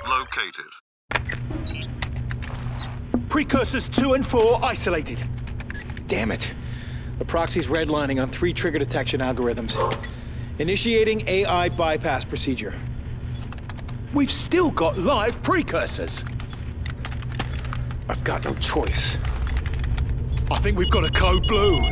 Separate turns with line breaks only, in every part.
located.
Precursors 2 and 4 isolated. Damn it. The proxy's redlining on 3 trigger detection algorithms. Initiating AI bypass procedure. We've still got live precursors. I've got no choice. I think we've got a code blue.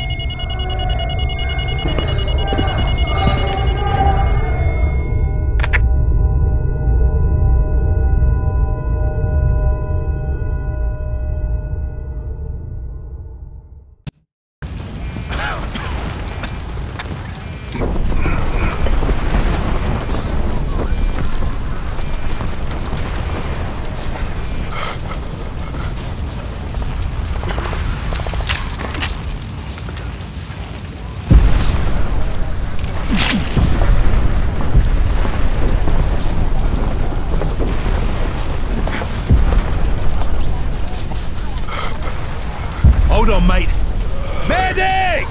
Hold on, mate. Medic!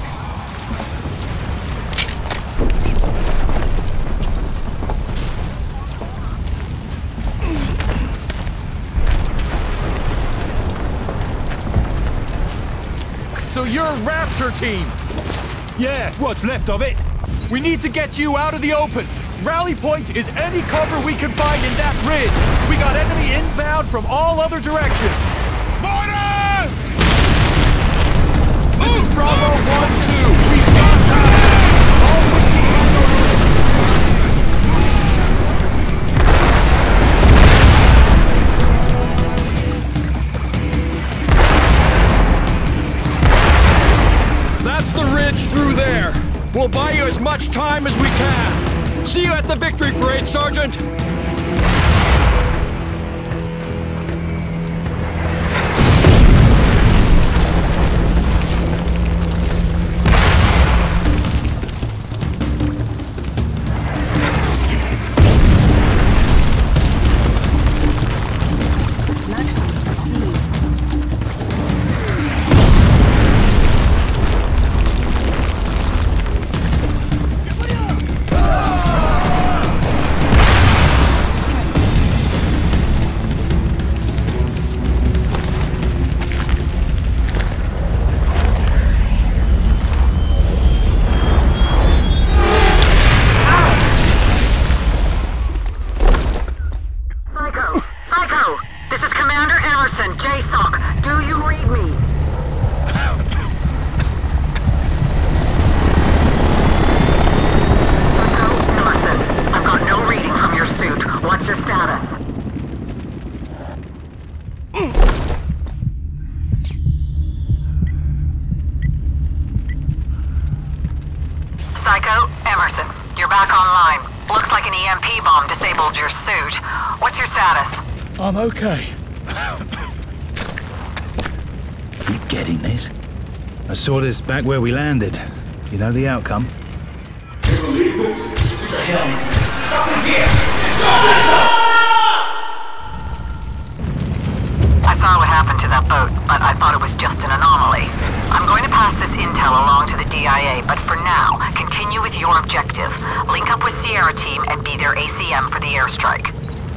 So you're Raptor team?
Yeah, what's left of it?
We need to get you out of the open. Rally point is any cover we can find in that ridge. We got enemy inbound from all other directions.
Mortar!
This is Bravo 1-2. We've got that! All Whiskey Tango. That's the ridge through there. We'll buy you as much time as we can. See you at the victory parade, Sergeant.
Psycho, Emerson, you're back online. Looks like an EMP bomb disabled your suit. What's your status?
I'm okay.
You getting this? I saw this back where we landed. You know the outcome?
You believe this? What the hell is this? Something's here!
I saw what happened to that boat, but I thought it was just an anomaly. I'm going to pass this intel along to the DIA, but for now, continue with your objective. Link up with Sierra team and be their ACM for the airstrike.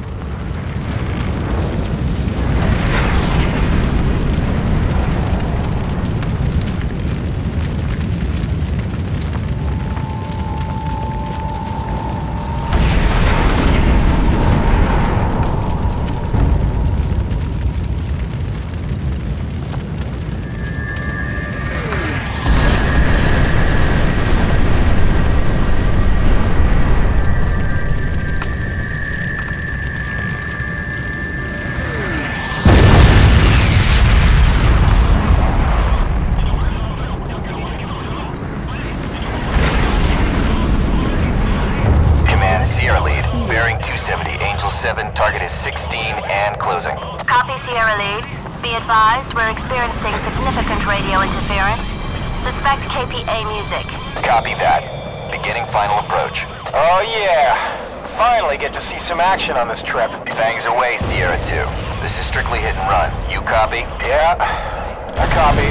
Target is 16 and closing.
Copy, Sierra Lead. Be advised, we're experiencing significant radio interference. Suspect KPA music.
Copy that. Beginning final approach.
Oh yeah! Finally get to see some action on this trip.
Fangs away, Sierra 2. This is strictly hit and run. You copy?
Yeah, I copy.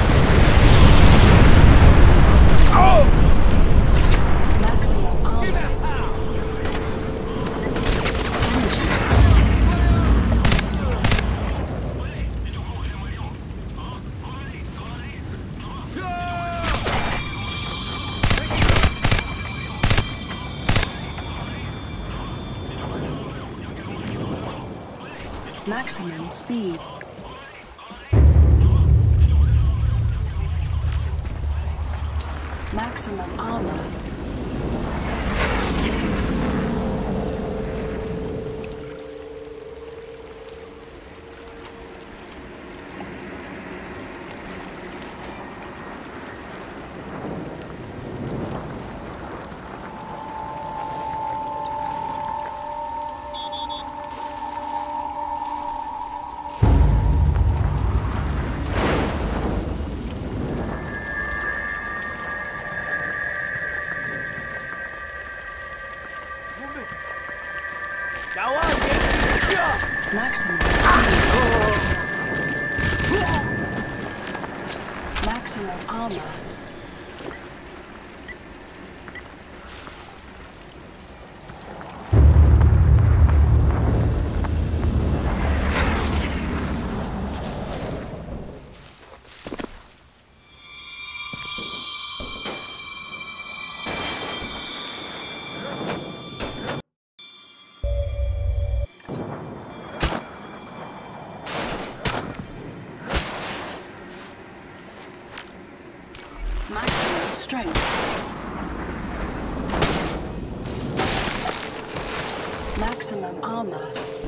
Oh!
Maximum speed. Maximum armor. Maximum speed. Maximum armor. Maximum strength. Maximum armor.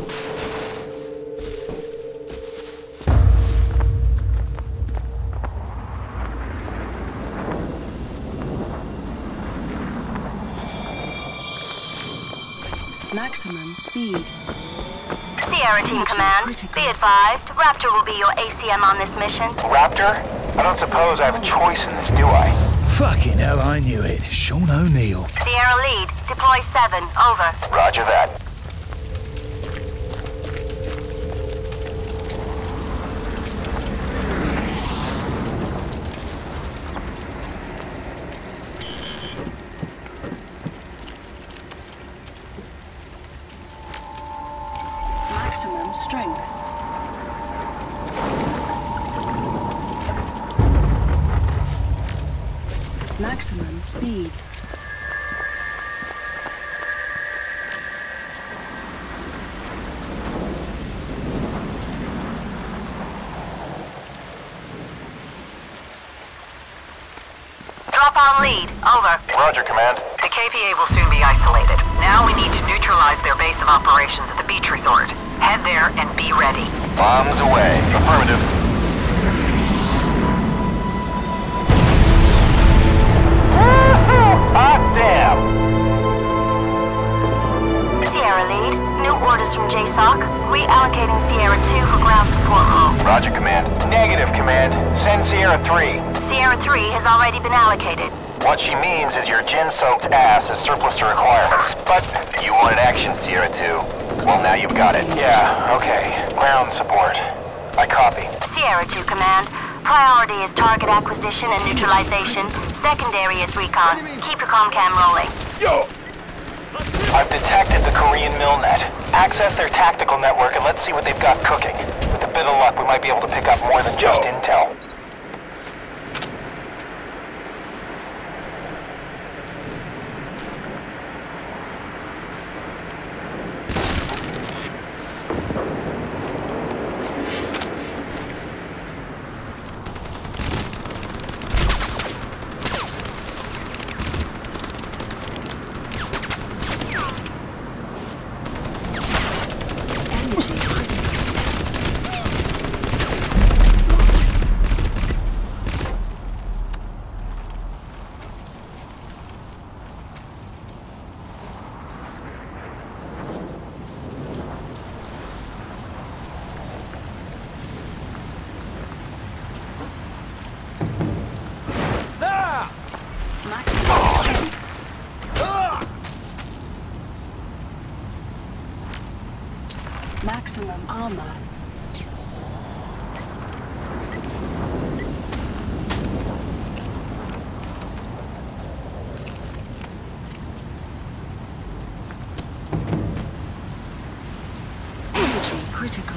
Maximum speed.
Sierra Team Command, be advised, Raptor will be your ACM on this mission.
Raptor? I don't suppose I have a choice in this, do I?
Fucking hell, I knew it. Sean O'Neill.
Sierra Lead, deploy 7, over.
Roger that.
Maximum strength. Maximum speed.
Drop on lead, over.
Roger, Command.
The KPA will soon be isolated. Now we need to neutralize their base of operations at the beach resort. Head there and be ready.
Bombs away. Affirmative. Hot damn!
Sierra Lead, new orders from JSOC. Reallocating Sierra 2 for ground support role.
Roger, Command. Negative, Command. Send Sierra 3.
Sierra 3 has already been allocated.
What she means is your gin-soaked ass is surplus to requirements. But you wanted action, Sierra 2. Well, now you've got it. Yeah, okay. Ground support. I copy.
Sierra 2 Command, priority is target acquisition and neutralization. Secondary is recon. Keep your comm-cam rolling.
Yo! I've detected the Korean Milnet. Access their tactical network and let's see what they've got cooking. With a bit of luck, we might be able to pick up more than just intel.
Maximum armor. Energy critical.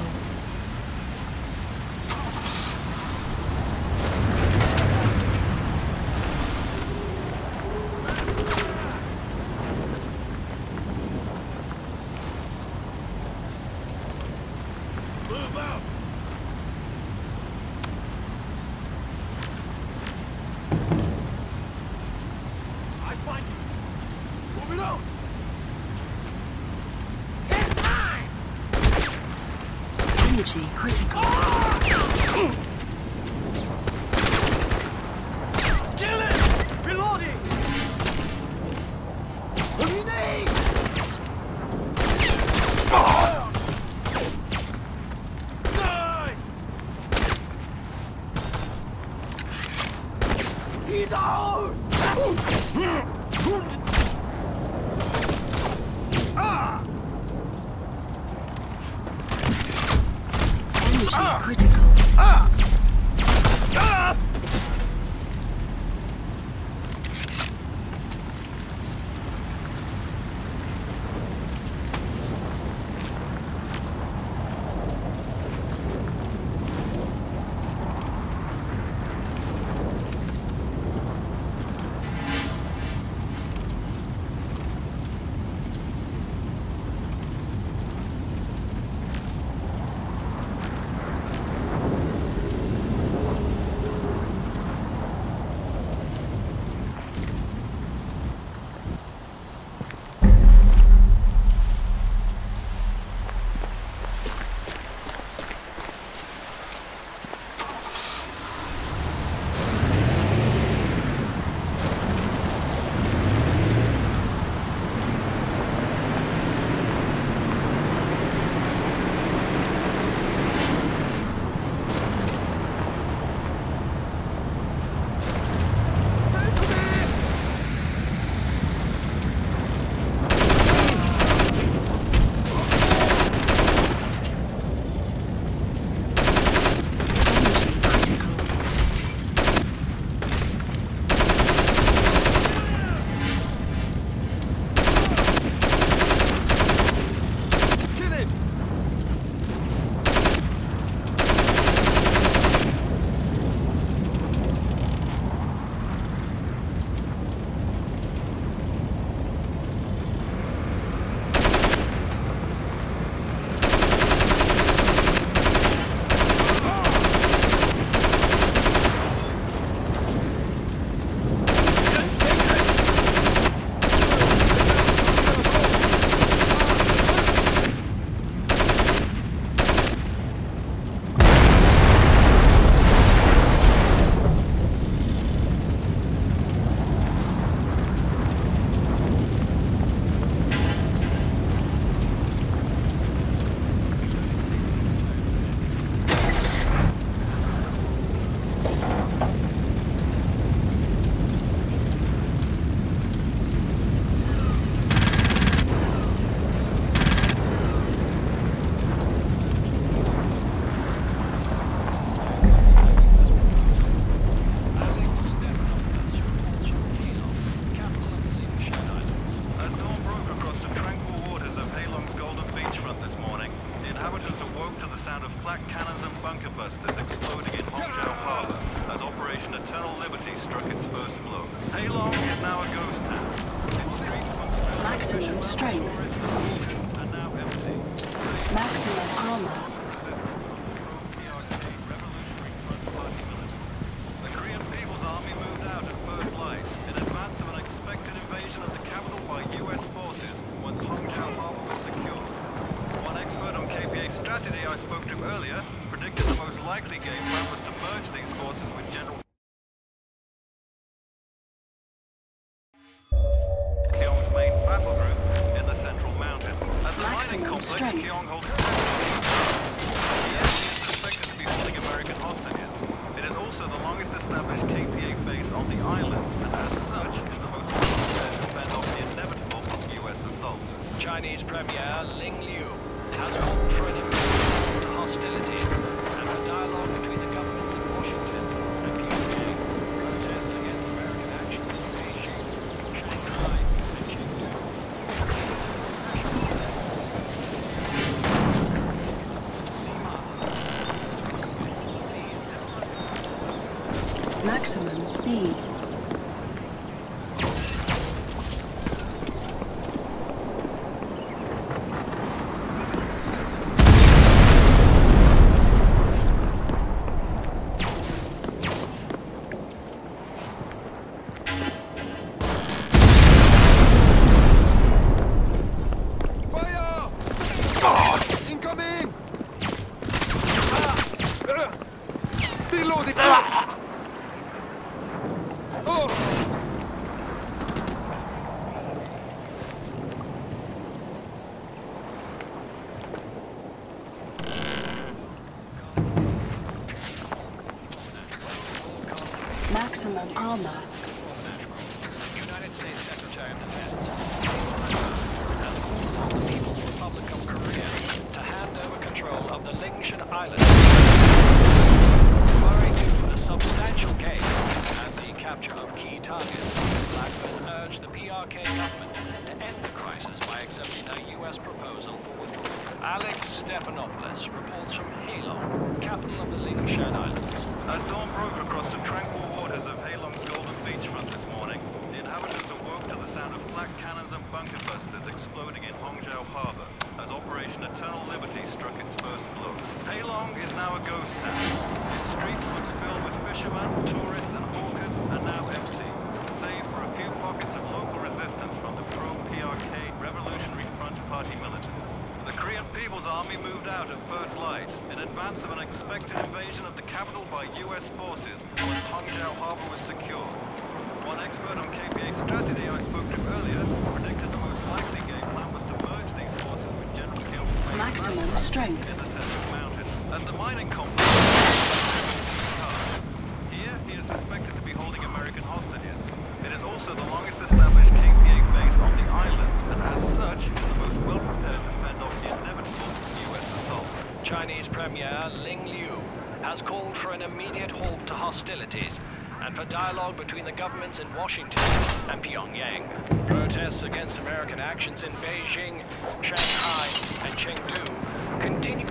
Energy critical.
Kill it! Reloading! Grenade! He's ours!
Energy critical. Maximum strength. Maximum armor.
The Korean People's Army moved out at first light in advance of an expected invasion of the capital by U.S. forces once Hongqiao Harbor was secured. One expert on KPA strategy I spoke to earlier predicted the most likely game plan was to merge these forces with General Kyong's main battle group in the central mountains. As the mining complex, Kyong holds the enemy is suspected to be holding American hostages. It is also the longest established KPA base on the island, and as such is the most prepared to fend off the inevitable U.S. assault.
Chinese Premier Ling Liu has called for an immediate to hostilities and a dialogue between the governments in Washington and Pyongyang. Protests against American actions in Beijing, Shanghai, and Chengdu.
Maximum speed. Maximum armor.
United States Secretary of Defense has called on the People's Republic of Korea to hand over control of the Lingshan Islands, referring to a substantial gain and the capture of key targets. Blackburn urged the PRK government to end the crisis by accepting a U.S. proposal for withdrawal. Alex Stephanopoulos reports from Halong, capital of the Lingshan Islands.
As dawn broke across the tranquil waters of Halong's golden beachfront this morning, the inhabitants awoke to the sound of flak cannons and bunker busters exploding in Hongzhou Harbor as Operation Eternal Liberty struck its first blow. Halong is now a ghost town. Its streets once filled with fishermen, tourists and hawkers are now empty, save for a few pockets of local resistance from the pro-PRK Revolutionary Front Party militants. The Korean People's Army moved out at first light in advance of an expected invasion of the capital by U.S. forces once Hongzhou Harbor was secured. One expert on KPA strategy I spoke to earlier predicted the most likely game plan was to merge these forces with General Kill
Maximum strength.
in the central mountains as the mining complex. Here, he is suspected to be holding American hostages. It is also the longest established KPA base on the islands, and as such, is the most well-prepared to fend off the inevitable U.S. assault.
Chinese Premier Ling Liu has called for an immediate halt to hostilities and for dialogue between the governments in Washington and Pyongyang. Protests against American actions in Beijing, Shanghai, and Chengdu continue.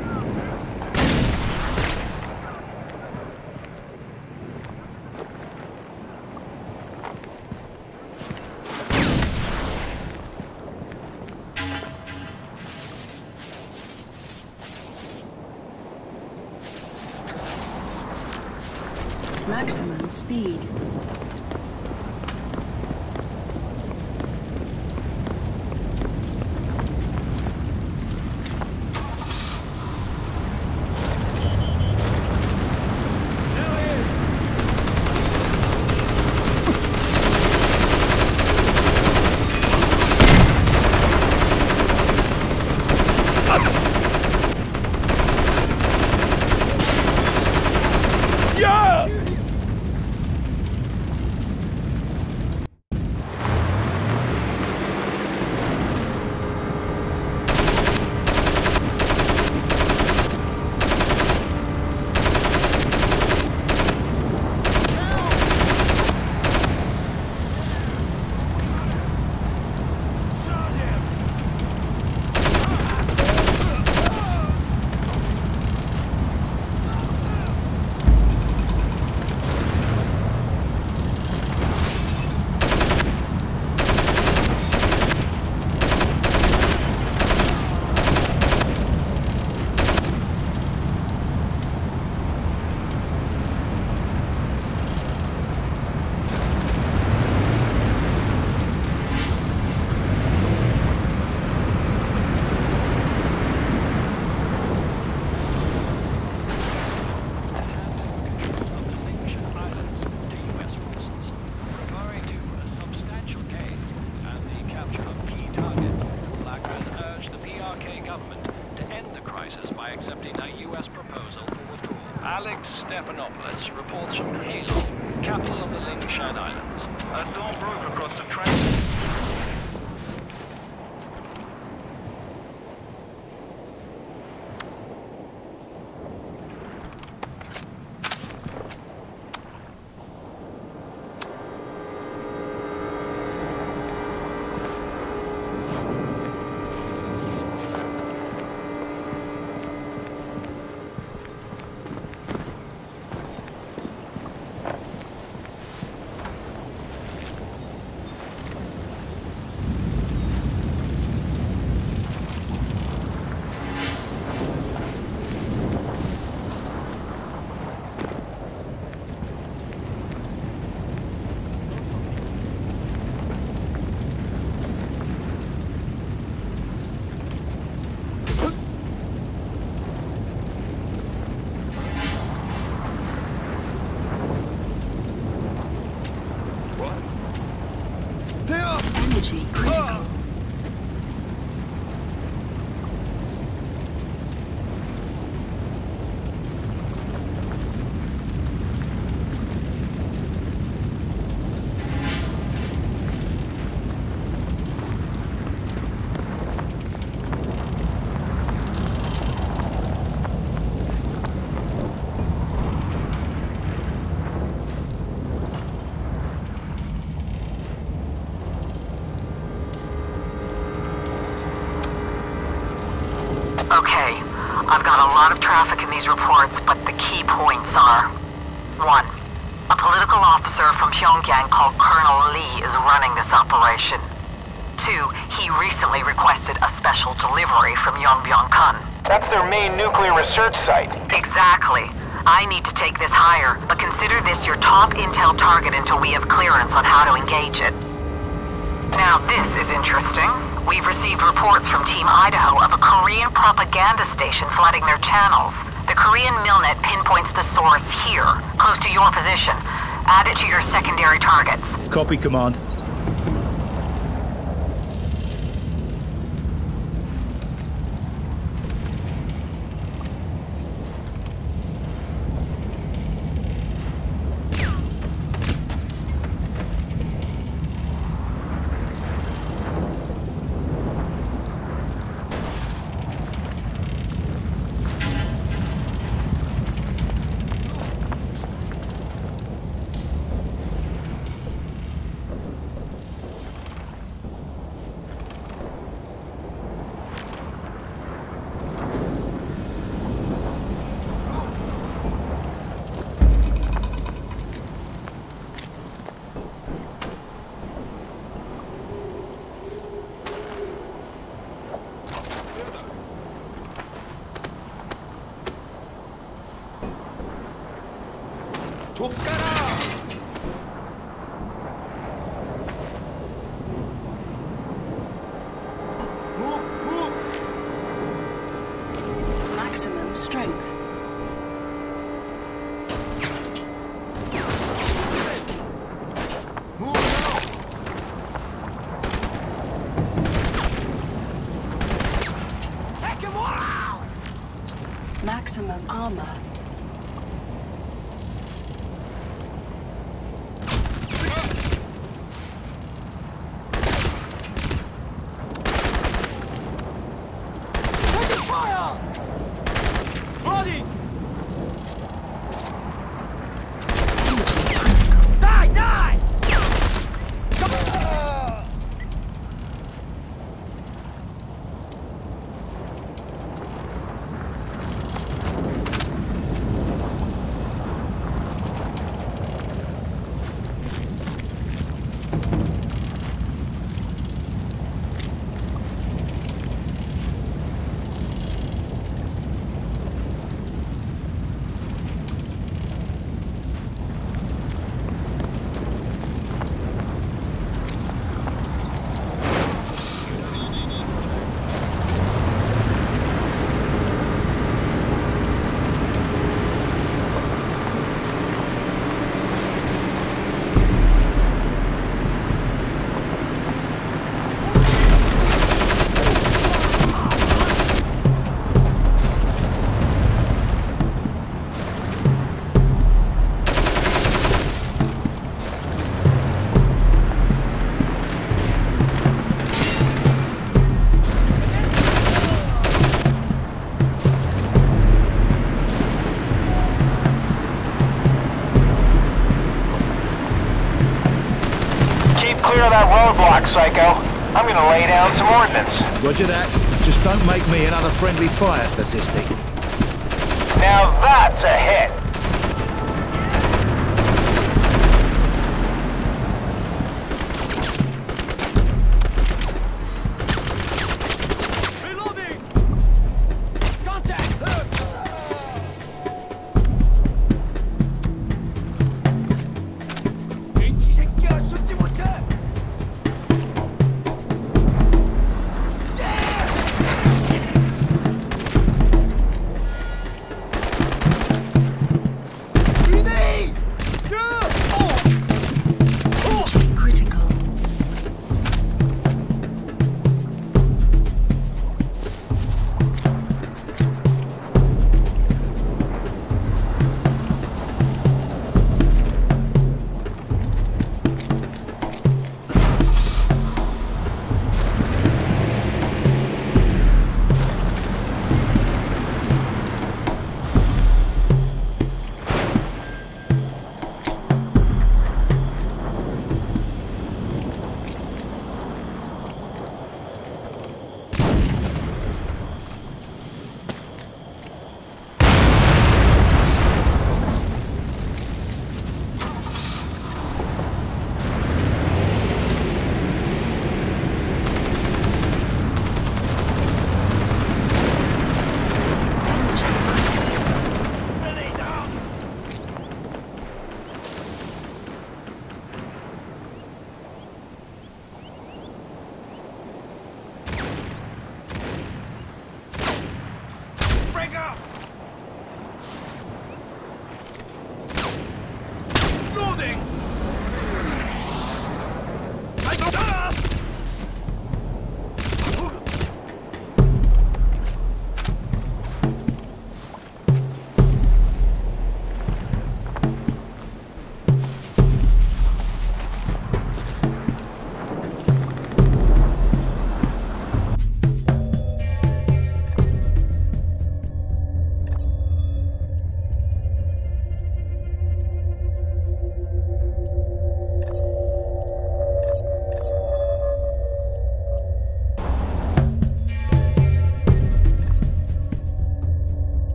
Maximum speed.
Alex Stephanopoulos reports from Halong, capital of the Lingshan Islands.
As dawn broke across the tranquil...
Okay, I've got a lot of traffic in these reports, but the key points are... 1. A political officer from Pyongyang called Colonel Lee is running this operation. 2. He recently requested a special delivery from Yongbyon-kun.
That's their main nuclear research site.
Exactly. I need to take this higher, but consider this your top intel target until we have clearance on how to engage it. Now this is interesting. We've received reports from Team Idaho of a Korean propaganda station flooding their channels. The Korean Milnet pinpoints the source here, close to your position. Add it to your secondary targets.
Copy, Command.
Maximum strength. Maximum armor.
Clear that roadblock, Psycho. I'm gonna lay down some ordnance.
Roger that. Just don't make me another friendly fire statistic.
Now that's a hit.